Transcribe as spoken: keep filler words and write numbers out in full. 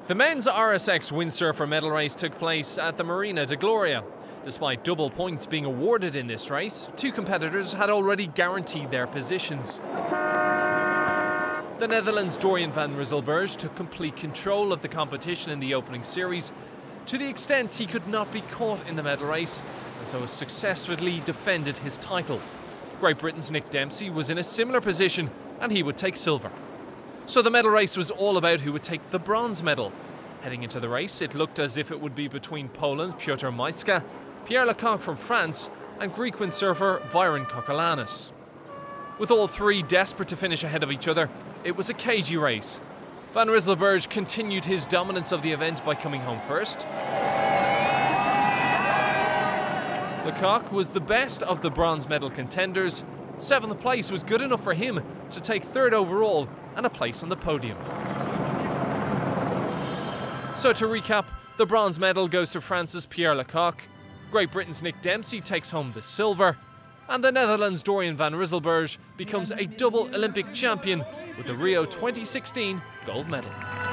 The men's R S X windsurfer medal race took place at the Marina de Gloria. Despite double points being awarded in this race, two competitors had already guaranteed their positions. The Netherlands' Dorian van Rysselberghe took complete control of the competition in the opening series, to the extent he could not be caught in the medal race, and so successfully defended his title. Great Britain's Nick Dempsey was in a similar position, and he would take silver. So the medal race was all about who would take the bronze medal. Heading into the race, it looked as if it would be between Poland's Piotr Majska, Pierre Lecoq from France, and Greek windsurfer Vyron Kokolanis. With all three desperate to finish ahead of each other, it was a cagey race. Van Rysselberghe continued his dominance of the event by coming home first. Lecoq was the best of the bronze medal contenders. Seventh place was good enough for him to take third overall and a place on the podium. So to recap, the bronze medal goes to France's Pierre Lecoq, Great Britain's Nick Dempsey takes home the silver, and the Netherlands' Dorian van Rysselberghe becomes a double Olympic champion with the Rio twenty sixteen gold medal.